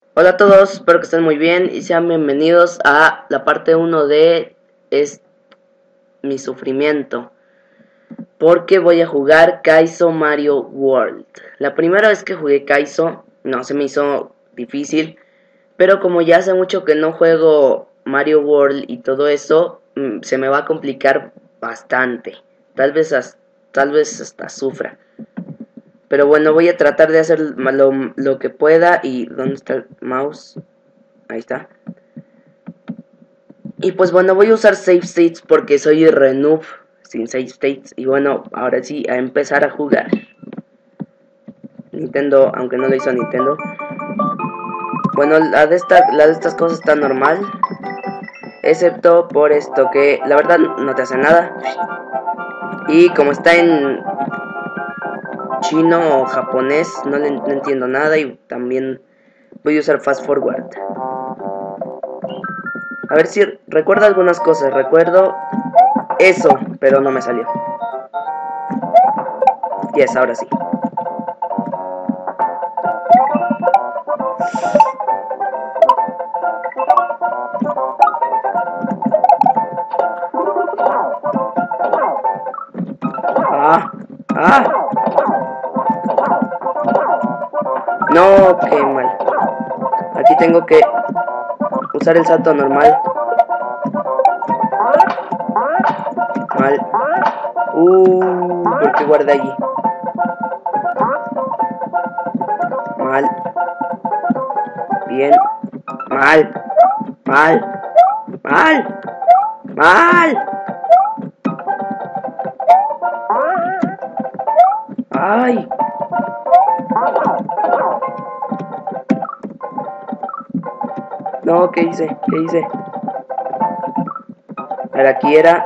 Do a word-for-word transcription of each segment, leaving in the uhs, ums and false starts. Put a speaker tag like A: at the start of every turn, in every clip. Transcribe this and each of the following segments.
A: Hola a todos, espero que estén muy bien y sean bienvenidos a la parte uno de es mi sufrimiento, porque voy a jugar Kaizo Mario World. La primera vez que jugué Kaizo no se me hizo difícil, pero como ya hace mucho que no juego Mario World y todo eso, mmm, se me va a complicar bastante. Tal vez, hasta, tal vez hasta sufra. Pero bueno, voy a tratar de hacer lo, lo que pueda. ¿Y dónde está el mouse? Ahí está. Y pues bueno, voy a usar save states porque soy re noob sin save states. Y bueno, ahora sí, a empezar a jugar. Nintendo, aunque no lo hizo Nintendo. Bueno, la de, esta, la de estas cosas está normal. Excepto por esto que la verdad no te hace nada. Y como está en chino o japonés, no le no entiendo nada. Y también voy a usar fast forward. A ver si recuerdo algunas cosas. Recuerdo eso, pero no me salió. Yes, ahora sí. Ah, ah. No, qué mal. Aquí tengo que usar el salto normal. Mal. Uh, ¿por qué guardé allí? Mal. Bien. Mal. Mal. Mal. Mal. Ay. No, ¿qué hice? ¿Qué hice? A ver, aquí era...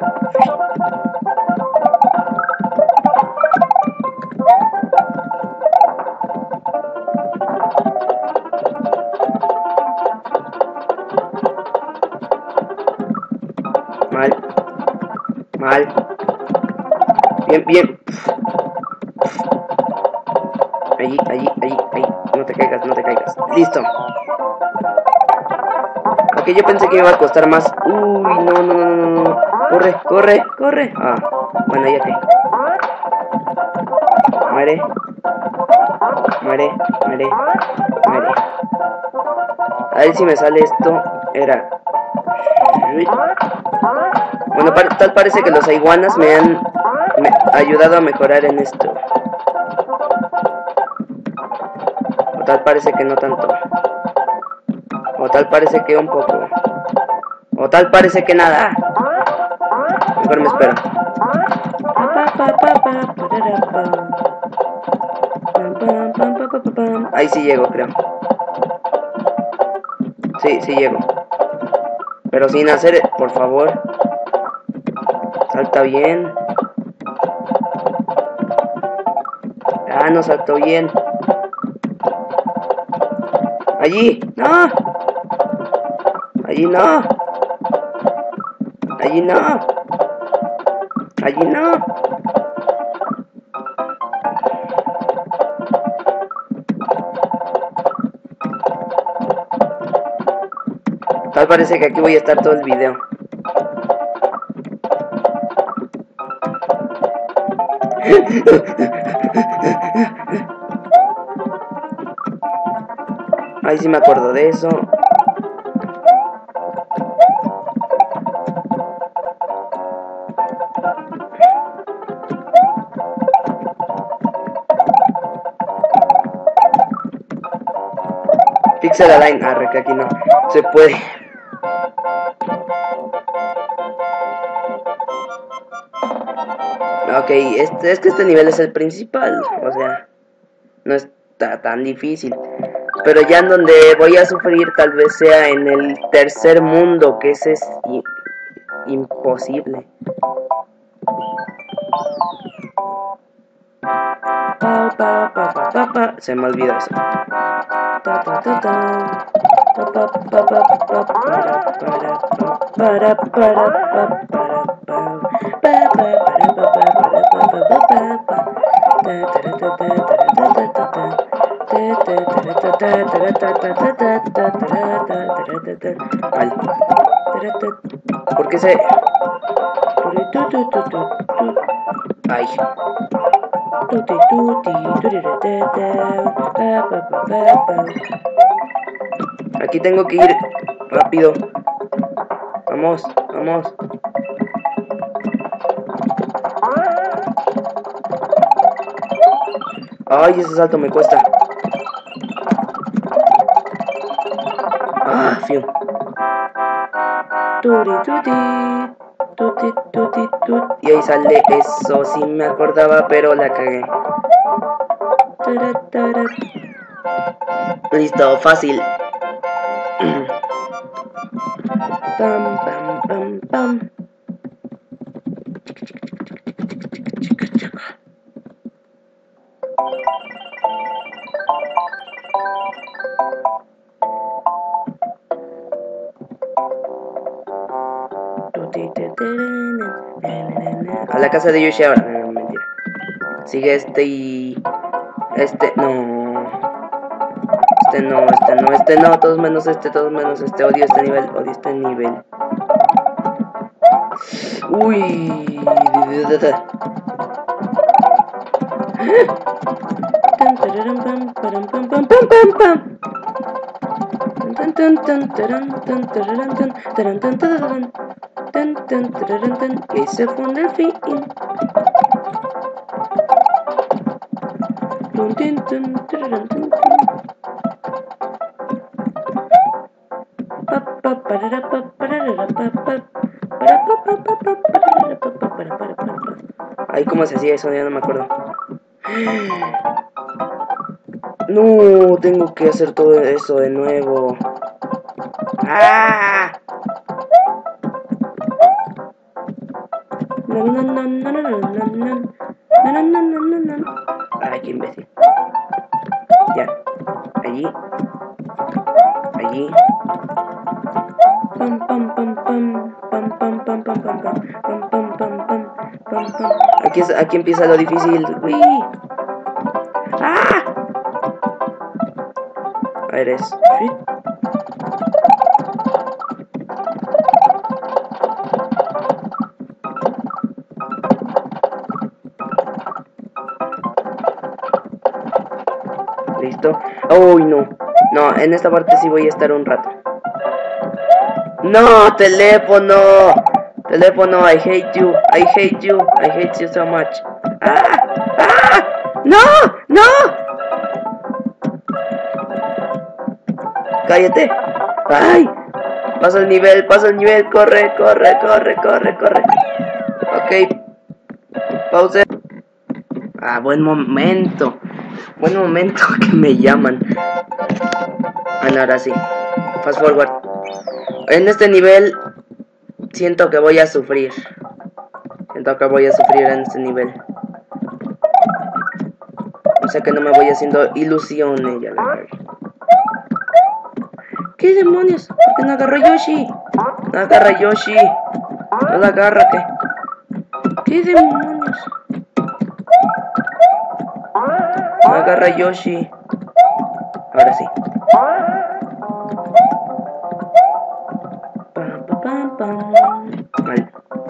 A: Mal. Mal. Bien, bien. Allí, allí, allí, allí. No te caigas, no te caigas. Listo. Ok, yo pensé que me iba a costar más. Uy, no, no, no, no, no. Corre, corre, corre. Ah, bueno, ya que. Muere. Muere, muere, muere. A ver si me sale esto. Era. Bueno, tal parece que los iguanas me han me ayudado a mejorar en esto. O tal parece que no tanto. O tal parece que un poco. O tal parece que nada. Mejor me espero. Ahí sí llego, creo. Sí, sí llego. Pero sin hacer, por favor. Salta bien. Ah, no saltó bien. Allí, no. Allí no. Allí no. Allí no. Tal parece que aquí voy a estar todo el video. Ahí sí me acuerdo de eso. Pixel Align, arre, que aquí no se puede. Ok, este, es que este nivel es el principal, o sea, no está tan difícil. Pero ya en donde voy a sufrir tal vez sea en el tercer mundo, que ese es imposible. Se me olvidó eso. Vale. ¿Por qué se...? Ay. Aquí tengo que ir rápido. Vamos, vamos. Ay, ese salto me cuesta. Ah, fiu. Y ahí sale eso, sí me acordaba, pero la cagué. Listo, fácil. Pam, pam, pam, pam. A la casa de Yoshi ahora. No, mentira. Sigue este y... Este, no. Este no, este no, este no. Todos menos este, todos menos este. Odio este nivel, odio este nivel. Uy. Ese fue un delfín. Ay, ¿cómo se hacía eso? Ya no me acuerdo. No, tengo que hacer todo eso de nuevo. ¡Ah! Ay, qué imbécil. Ya. Allí. Allí. Pam pam pam pam pam pam pam pam pam pam pam pam pam pam pam. Aquí es, aquí empieza lo difícil. Uy. ¡Ah! A ver, es. Listo. Uy, no. No, en esta parte sí voy a estar un rato. No, teléfono. Teléfono, I hate you. I hate you. I hate you so much. ¡Ah! ¡Ah! ¡No! ¡No! ¡Cállate! ¡Ay! Pasa el nivel, pasa el nivel. Corre, corre, corre, corre, corre. Ok. Pause. Ah, buen momento. Buen momento que me llaman. Ah, no, ahora sí. Fast forward. En este nivel siento que voy a sufrir. Siento que voy a sufrir en este nivel. O sea que no me voy haciendo ilusiones. Ya la cagué. ¿Qué demonios? ¿Por qué no agarra Yoshi? No agarra Yoshi. No la agarra, ¿qué? ¿Qué demonios? No agarra Yoshi. Ahora sí. Pam, pam, pam, pam. Vale.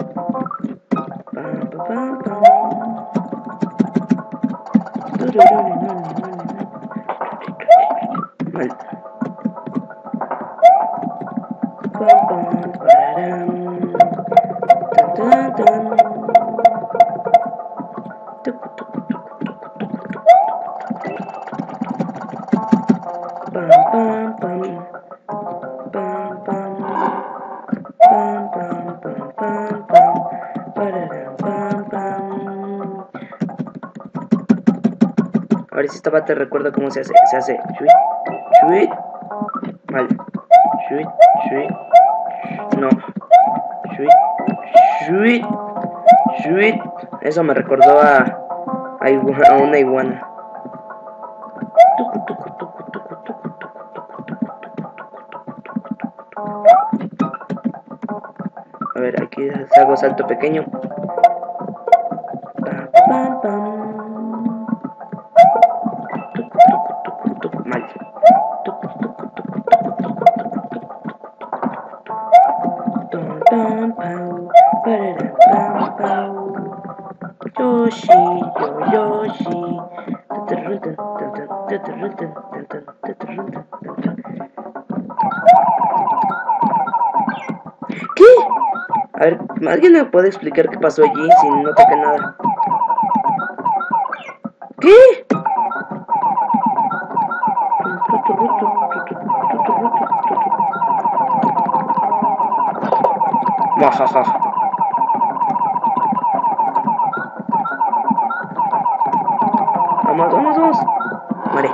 A: Pam, pam, pam, vale. Pam, pam, param. Tan, tan, tan. Tucu, tucu, tucu, tucu, tucu, tucu. Pam, pam, pam. Pam, pam. Pam, pam, pam, pam, pam. Pararam, pam, pam. A ver si esta parte recuerdo cómo se hace. Se hace shuit, shuit. Vale. Shuit, shuit. No. Shuit, shuit. Shuit. Eso me recordó a, a, igua, a una iguana. A ver, aquí hago salto pequeño. Pam, pam, pam. Tucu, tucu, tucu, tucu. Mal. Pam, pam, parara, pam, pam. Yoshi, yo, Yoshi. ¿Qué? A ver, ¿alguien me puede explicar qué pasó allí si no toqué nada? ¿Qué? Bajaja. Vamos, vamos, vamos. Muere.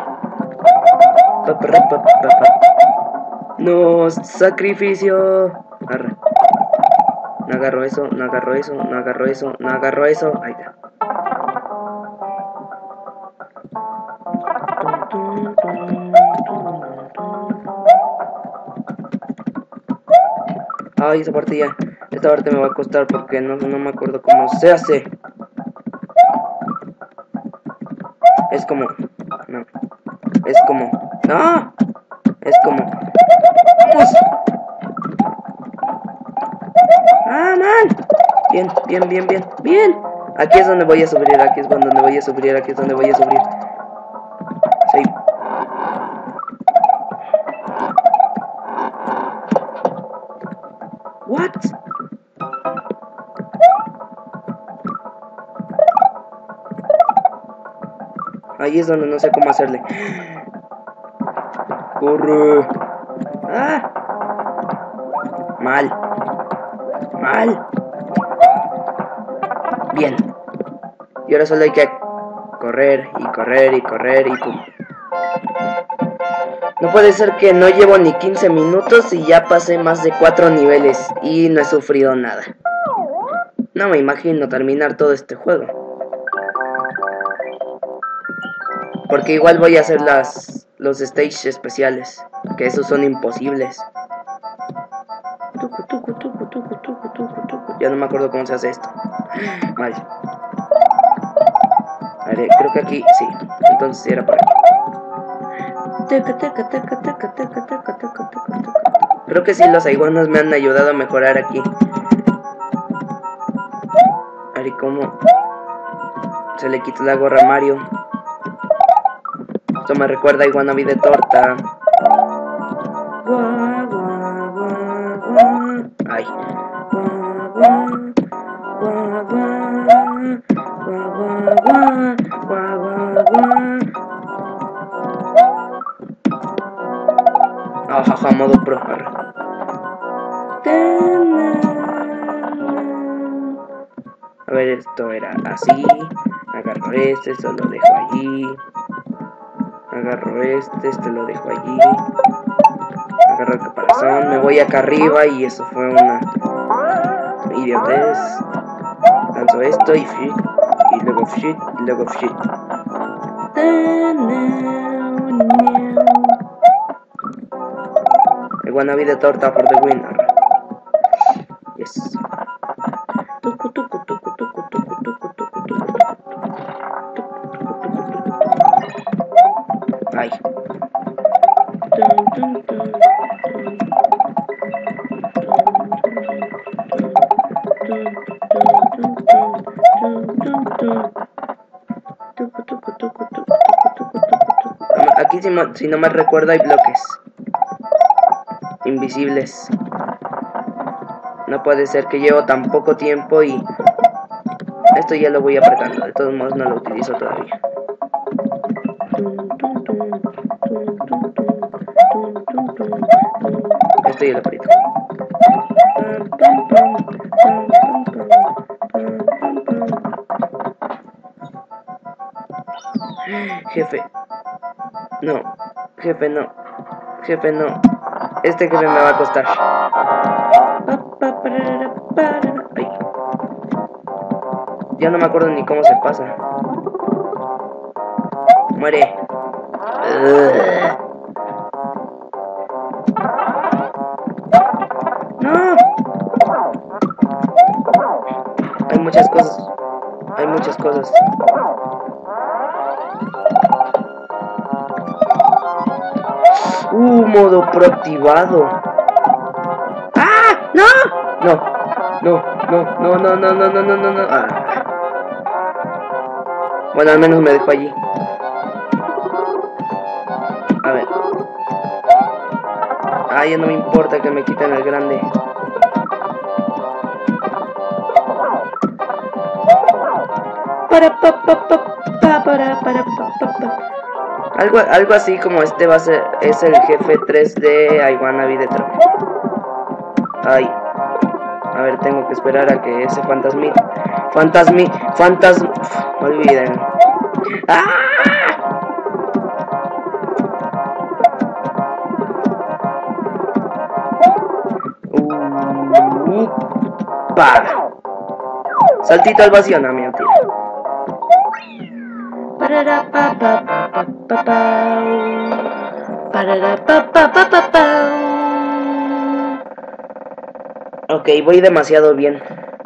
A: No, sacrificio. Arre. No agarro eso, no agarro eso, no agarro eso, no agarro eso. Ahí está. Ay, esa parte ya. Esta parte me va a costar porque no, no me acuerdo cómo se hace. Es como... No. Es como... ¡No! Es como... ¡Vamos! ¡Ah, man! Bien, bien, bien, bien, bien. Aquí es donde voy a subir, aquí es donde voy a subir, aquí es donde voy a subir. Sí. What? Ahí es donde no sé cómo hacerle. Corre. Ah. Mal. Mal. Bien. Y ahora solo hay que correr y correr y correr y pum. No puede ser que no llevo ni quince minutos y ya pasé más de cuatro niveles y no he sufrido nada. No me imagino terminar todo este juego. Porque igual voy a hacer las los stages especiales, que esos son imposibles. Tucu, tucu, tucu, tucu, tucu, tucu, tucu. Ya no me acuerdo cómo se hace esto. Mal. A ver, creo que aquí, sí. Entonces era por aquí. Creo que sí, los iguanas me han ayudado a mejorar aquí. A ver, ¿cómo se le quita la gorra a Mario? Esto me recuerda a Iguana de torta. Ay. Ah, jaja, modo pro. A ver, esto era así. Agarro este, esto lo dejo allí. Agarro este, este lo dejo allí. Agarro el caparazón, me voy acá arriba y eso fue una idiotez. Lanzo esto y shit, y luego shit, y luego shit. El wannabe de torta for the winner. Yes. Tucu, tucu, tucu, tucu, tucu, tucu, tucu, tucu. Ay. Aquí si, si no me recuerdo hay bloques invisibles. No puede ser que llevo tan poco tiempo y esto ya lo voy apretando. De todos modos no lo utilizo todavía. Esto ya lo aprieto. Jefe. No. Jefe no. Jefe no. Este jefe me va a costar. Ay. Ya no me acuerdo ni cómo se pasa. Muere. Ugh. No. Hay muchas cosas. Hay muchas cosas. Uh, modo pro activado. ¡Ah! ¡No! No, no, no, no, no, no, no, no, no, no, no. Ah. Bueno, al menos me dejó allí. A ver. Ah, ya no me importa que me quiten el grande. Para pa pa pa pa para para pa pa pa. Algo, algo así como este va a ser, es el jefe tres de I Wanna Be The Trophy. Ay. A ver, tengo que esperar a que ese fantasmi... Fantasmi... Fantasm... Me olviden. ¡Ah! Uh, pa. Saltito al vacío, no, mi tío. Parará, pa, pa, pa, pa, pa. Parará, pa, pa, pa, pa, pa. Ok, voy demasiado bien.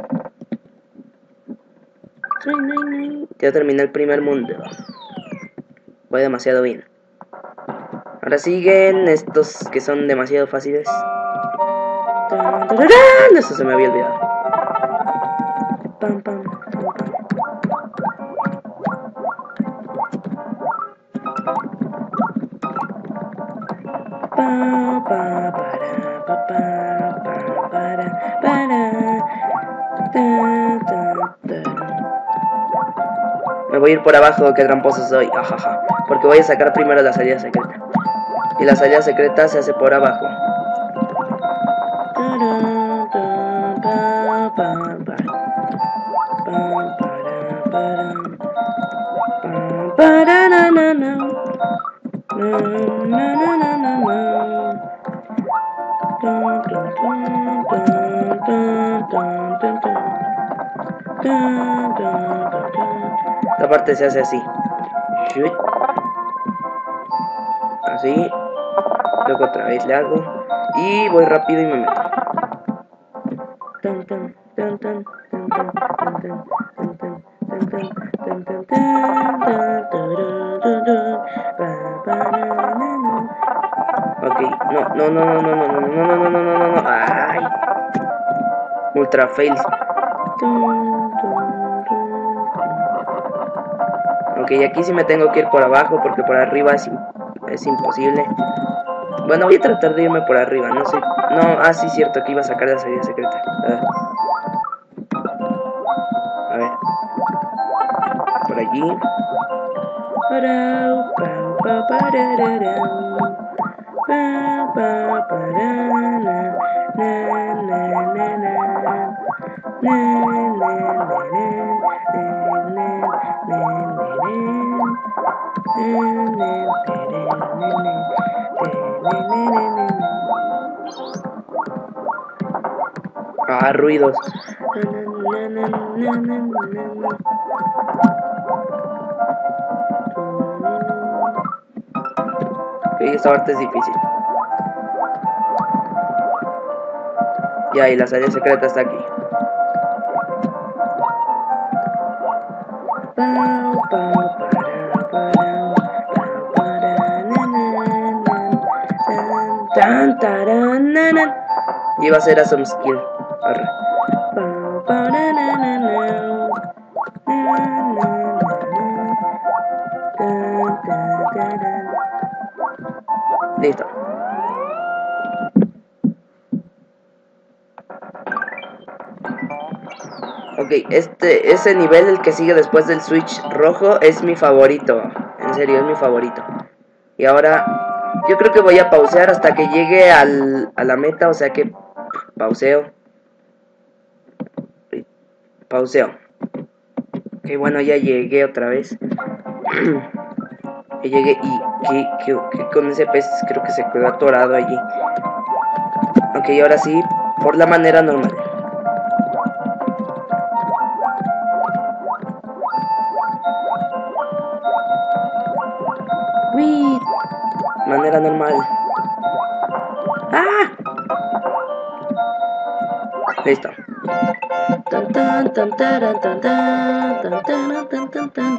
A: Ya terminé el primer mundo. Voy demasiado bien. Ahora siguen estos que son demasiado fáciles. Eso se me había olvidado. Pam, pam, pam, pam. Pa, pa, para, pa, pa, para, para, ta, ta, ta. Me voy a ir por abajo, que tramposo soy. Ajaja. Porque voy a sacar primero la salida secreta. Y la salida secreta se hace por abajo. Esta parte se hace así. Así. Luego otra vez le hago. Y voy rápido y me meto. Ok, no, no, no, no, no, no, no, no, no, no, no, no, no, no, ay. Ultra fails. Ok, aquí sí me tengo que ir por abajo porque por arriba es, es imposible. Bueno, voy a tratar de irme por arriba, no sé. No, ah, sí, cierto, que iba a sacar la salida secreta. Ah. A ver. Por allí. Ah, ruidos. Ok, esta parte es difícil. Ya, y la salida secreta está aquí. Y va a ser a some skill. Arre. Listo. Ok, este, ese nivel, el que sigue después del switch rojo, es mi favorito. En serio, es mi favorito. Y ahora, yo creo que voy a pausear hasta que llegue al, a la meta, o sea que pauseo. Pauseo. Ok, bueno, ya llegué otra vez. Ya llegué y que, que, que con ese pez creo que se quedó atorado allí. Ok, ahora sí, por la manera normal. Uy, manera normal. ¡Ah! Listo. Tan tan tan tan tan tan tan tan tan tan tan.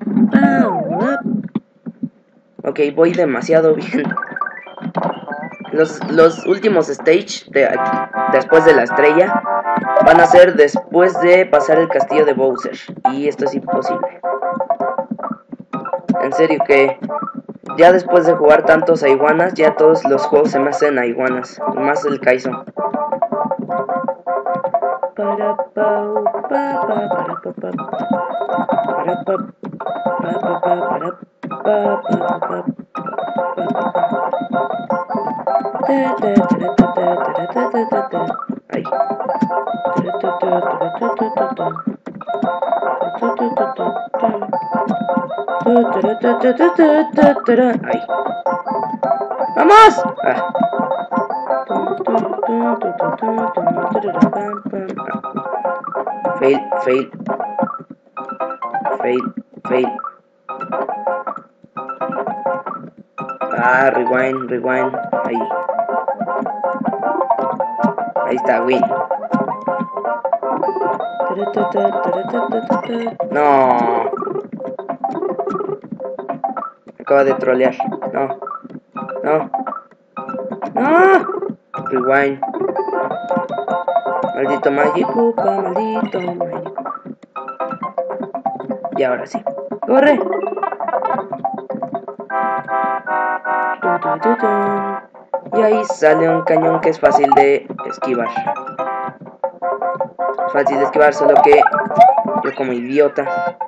A: Ok, voy demasiado bien. Los, los últimos stage de aquí, después de la estrella, van a ser después de pasar el castillo de Bowser. Y esto es imposible. En serio que ya después de jugar tantos a iguanas, ya todos los juegos se me hacen a iguanas. Y más el Kaizo. Para pa pa pa para pa pa para pa para pa para pa para pa. Ay. Ay. ¡Vamos! Ah. Fail, fail. Fail, fail. Ah, rewind, rewind. Ahí. Ahí está, win. No. Acaba de trolear. No. No. No. Rewind. Maldito mágico, maldito mágico. Y ahora sí. ¡Corre! Y ahí sale un cañón que es fácil de esquivar. Fácil de esquivar, solo que yo como idiota.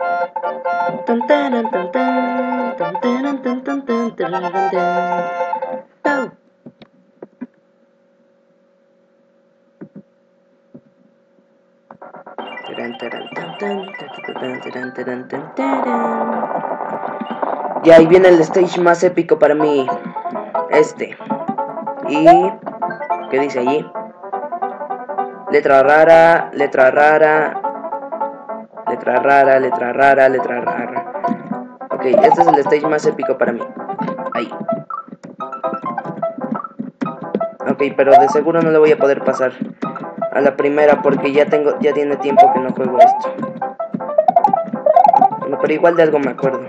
A: Y ahí viene el stage más épico para mí. Este. Y... ¿qué dice allí? Letra rara, letra rara. Letra rara, letra rara, letra rara. Ok, este es el stage más épico para mí. Ahí. Ok, pero de seguro no le voy a poder pasar a la primera porque ya tengo, ya tiene tiempo que no juego esto. Bueno, pero igual de algo me acuerdo.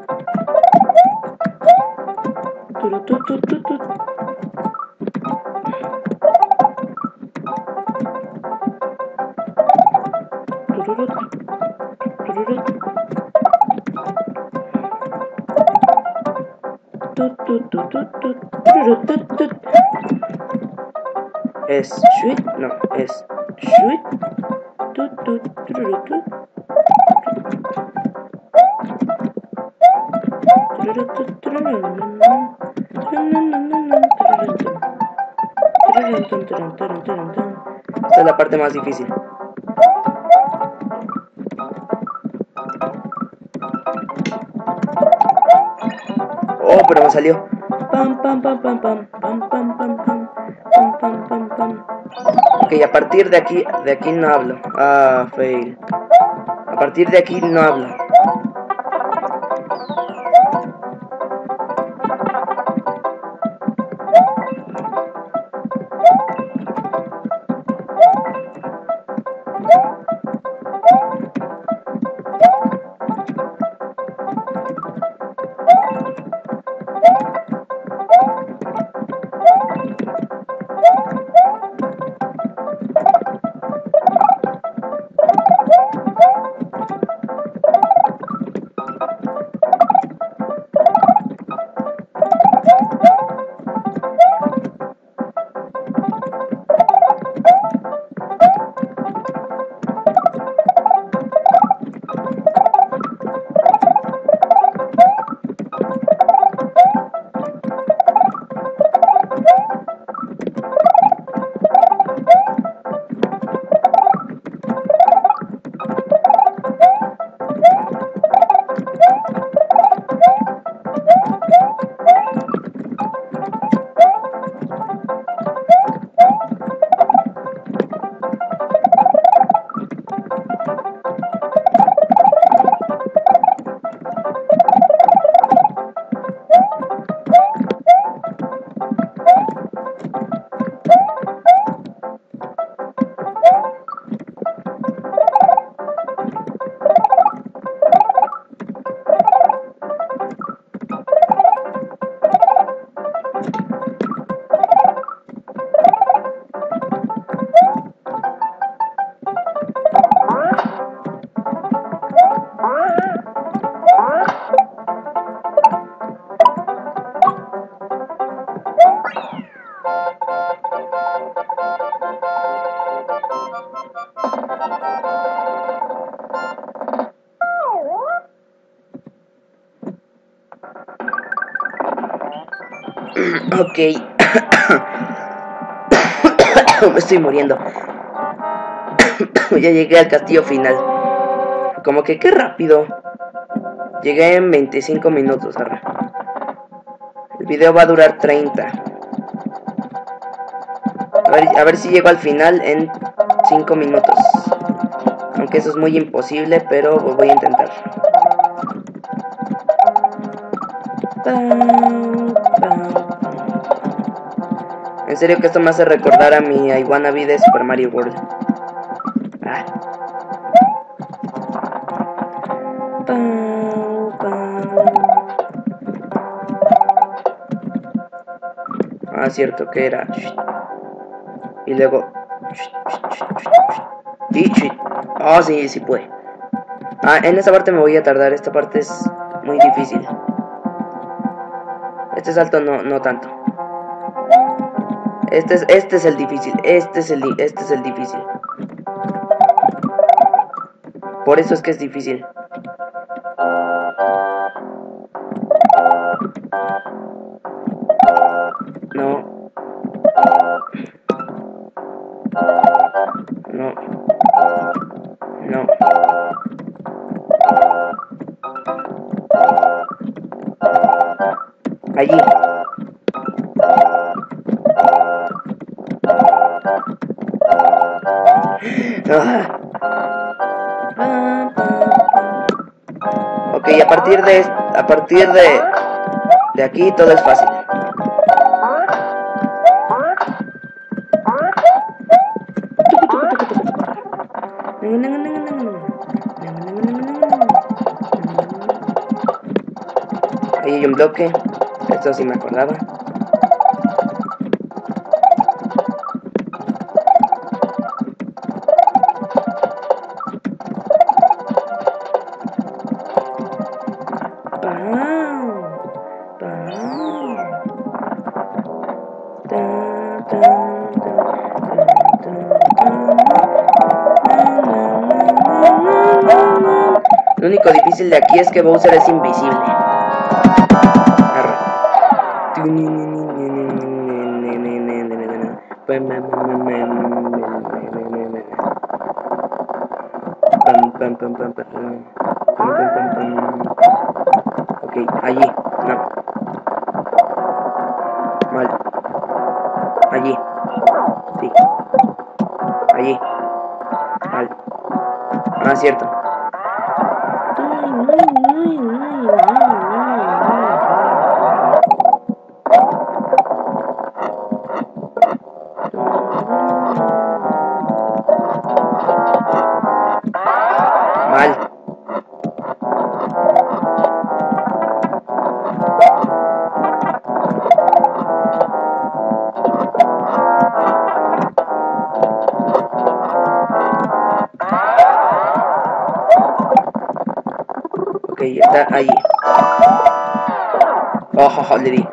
A: Es sweet, no, es sweet. Esta es la parte más difícil. Oh, pero me salió. Pam pam pam pam pam pam pam pam pam pam pam pam pam. Ok, a partir de aquí, de aquí no hablo. Ah, fail. A partir de aquí no hablo. Ok. Me estoy muriendo. Ya llegué al castillo final. Como que qué rápido. Llegué en veinticinco minutos, arre. El video va a durar treinta. A ver, a ver si llego al final en cinco minutos. Aunque eso es muy imposible, pero voy a intentar. En serio que esto me hace recordar a mi I Wanna Be de Super Mario World. Ah. Ah, cierto que era. Y luego. Y. Ah, oh, sí, sí puede. Ah, en esta parte me voy a tardar. Esta parte es muy difícil. Este salto no, no tanto. Este es, este es el difícil. Este es el, este es el difícil. Por eso es que es difícil. No. No. No. Allí. Ah. Ok, a partir de a partir de de aquí todo es fácil. Ahí hay un bloque. Esto sí me acordaba. Lo único difícil de aquí es que Bowser es invisible. Arre. Ok, allí. No. Mal. Allí. Sí. Allí. Mal. Ah, cierto. Mal. Ok, está allí. Oh, oh, oh, le di.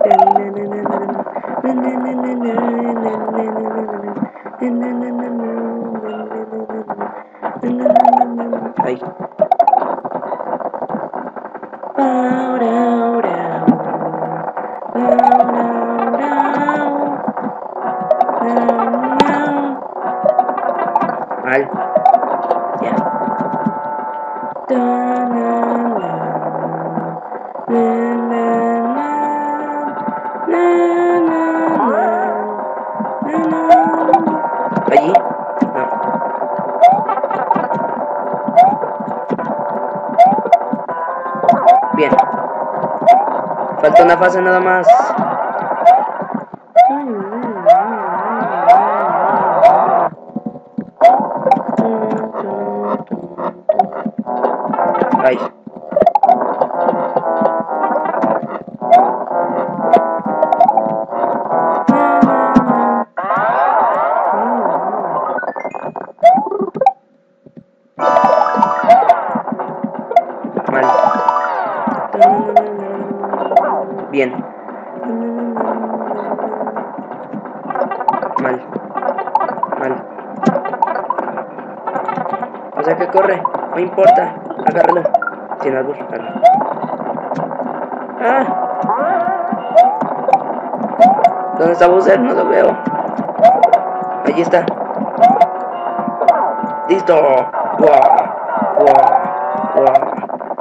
A: Ahí. Mal. Ya. Allí. No. Bien. Falta una fase nada más. Ahí. Mal. Bien. Mal. Mal. O sea que corre. No importa. Agárralo. Sin albur. Ah. ¿Dónde está Bowser? No lo veo. Allí está. ¡Listo! ¡Wow! ¡Wow! ¡Wow!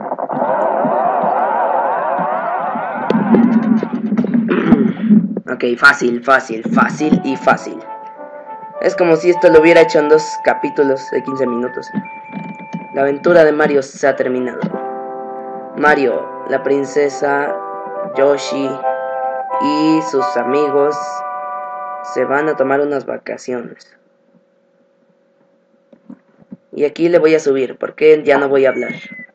A: Ok, fácil, fácil, fácil y fácil. Es como si esto lo hubiera hecho en dos capítulos de quince minutos. La aventura de Mario se ha terminado. Mario, la princesa, Yoshi y sus amigos se van a tomar unas vacaciones. Y aquí le voy a subir porque ya no voy a hablar.